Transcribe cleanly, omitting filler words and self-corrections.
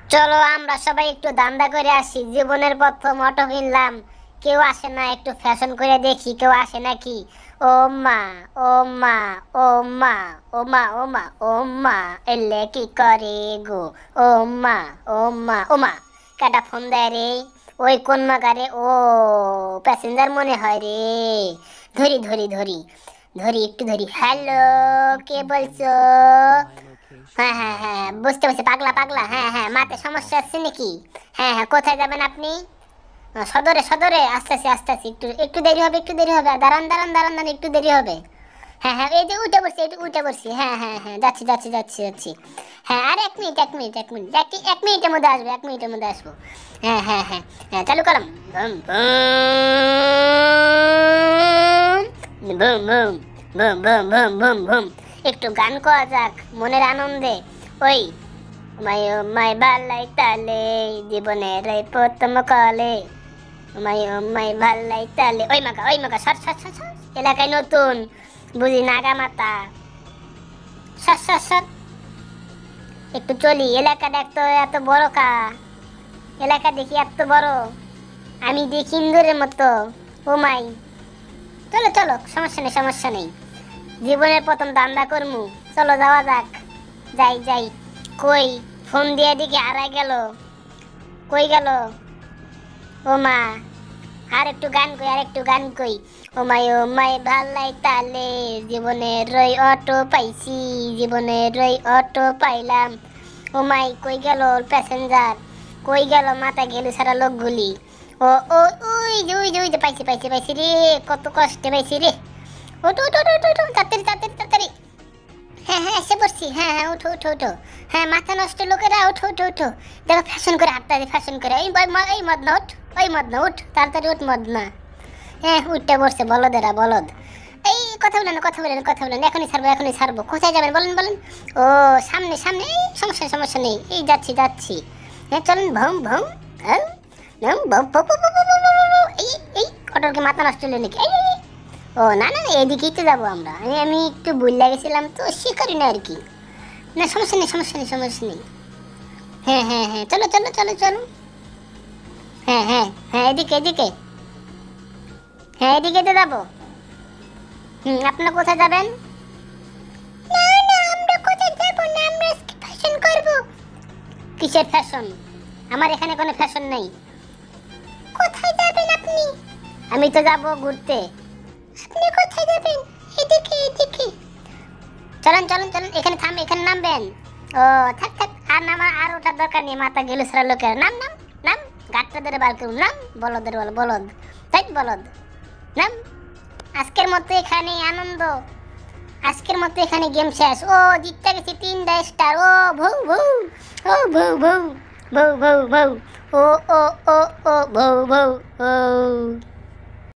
চলো আমরা সবাই একটু দান্দা করে আসি। জীবনের প্রথম অটো কিনলাম, কেউ আসে না, একটু ফ্যাশন করে দেখি কেউ আসে নাকি। ও মা, ও মা, ও মা, ও মা, ও মা, ও মা, এলে কি করে গো। ও মা, ও মা, ও মা, কাটা ফোন দেয় রে। ওই কোন মাগারে, ও প্যাসেঞ্জার মনে হয় রে। ধরি ধরি ধরি ধরি, একটু ধরি। হ্যালো, কে বলছো? হ্যাঁ হ্যাঁ হ্যাঁ, বুঝতে পারছি, পাগলা পাগলা। হ্যাঁ হ্যাঁ, মাথায় সমস্যা আছে নাকি? হ্যাঁ হ্যাঁ, কোথায় যাবেন আপনি? সদরে সদরে, আসতেছি আসতেছি, একটু একটু দেরি হবে, একটু দেরি হবে। দাঁড়ান দাঁড়ান দাঁড়ান দাঁড়ান, একটু দেরি হবে। হ্যাঁ হ্যাঁ, এই যে উঠে পড়ছি, একটু উঠে পড়ছি। হ্যাঁ হ্যাঁ হ্যাঁ, যাচ্ছি যাচ্ছি যাচ্ছি যাচ্ছি। হ্যাঁ, আর এক মিনিট এক মিনিট এক মিনিট, এক মিনিটের মধ্যে আসবো, এক মিনিটের মধ্যে আসবো। হ্যাঁ হ্যাঁ হ্যাঁ হ্যাঁ, চালু করলাম। Boom boom boom boom boom boom boom boom. একটু গান করা যাক মনের আনন্দে। ওই মাই ও মাই বালাই তালে, জীবনের এই প্রথম কলে। মাই ও মাই বালাই তালে। ওই মাকা সর সর সর সর। এলাকায় নতুন, বুঝি নাগা মাতা। সর সর সর, একটু চলি। এলাকা দেখতো এত বড় কা, এলাকা দেখি এত বড়, আমি দেখি ইন্দুরের মতো। ও মাই, চলো চলো, সমস্যা নেই সমস্যা নেই। জীবনের প্রথম দান্দা করমু, চলো যাওয়া যাক। যাই যাই। কই, ফোন দিয়ে দিকে হারাই গেল, কই গেল? ও মা, আর একটু গান কই, আর একটু গান কই। ও মাই ভাল্লাই তালে, জীবনের রই অটো পাইছি, জীবনের রই অটো পাইলাম। ও মাই, কই গেল প্যাসেঞ্জার, কই গেল মাথা গেলু সারা লোকগুলি? ও ও, ওই যে পাইছি পাইছি পাইছি রে, কত কষ্টে পাইছি রে। ওঠো ওঠো ওঠো ওঠো, তাড়াতাড়ি তাড়াতাড়ি তাড়াতাড়ি। হ্যাঁ হ্যাঁ, এসে পড়ছি। হ্যাঁ হ্যাঁ, উঠো উঠো উঠো। হ্যাঁ, মাথা নষ্ট লোকেরা, উঠো উঠো উঠো। দেখো ফ্যাশন করে হাঁটতে আছে, ফ্যাশন করে। এই মদ না, উঠ। ওই মদ না, উঠ তাড়াতাড়ি, উঠ মদ না। হ্যাঁ, উঠতে বসছে বলদেরা বলদ। এই কথা বলেন কথা বলেন কথা বলেন, এখনই ছাড়বো এখনই ছাড়বো। কোথায় যাবেন বলেন বলেন? ও সামনে সামনে, এই সমস্যা নেই সমস্যা নেই, এই যাচ্ছি যাচ্ছি। হ্যাঁ চলেন, ভম ভম ভম ভম ভম ভম ভম ভম ভম ভম ভম। এই অটোর কি মাথা নষ্ট হলো নাকি? ও না না না, এদিকেই তো যাবো আমরা। আমি একটু ভুল লাগেছিলাম তো, সে করি না আর কি। না সমস্যা নেই সমস্যা নেই সমস্যা নেই। হ্যাঁ হ্যাঁ হ্যাঁ, চলো চলো চলো চলো। হ্যাঁ হ্যাঁ হ্যাঁ, এদিকে এদিকে। হ্যাঁ, এদিকে তো যাবো। আপনারা কোথায় যাবেন? না না, আমরা কোথায় যাবো না, আমরা আজকে ফ্যাশন করবো। কিসের ফ্যাশন? আমার এখানে কোনো ফ্যাশন নেই। কোথায় যাবেন আপনি? আমি তো যাবো ঘুরতে। আপনি কোথায় যাবেন? এদিকে এদিকে। চলেন চলেন চলেন, এখানে থামবে, এখানে নামবেন। ও থাক থাক, আর নামা, আর ওটার দরকার নেই। মাথা গেলে সারা লোকের নাম নাম নাম, গাটটা ধরে বার করুন। নাম, বলদের বল বলদ, তাই বলদ। নাম। আজকের মতো এখানে আনন্দ, আজকের মতো এখানে গেম শেষ। ও জিততে গেছি 3টা স্টার। ও ভৌ ভৌ, ও ভৌ ভৌ ভৌ ভৌ ভৌ, ও ও ও ও ভৌ ভৌ ও।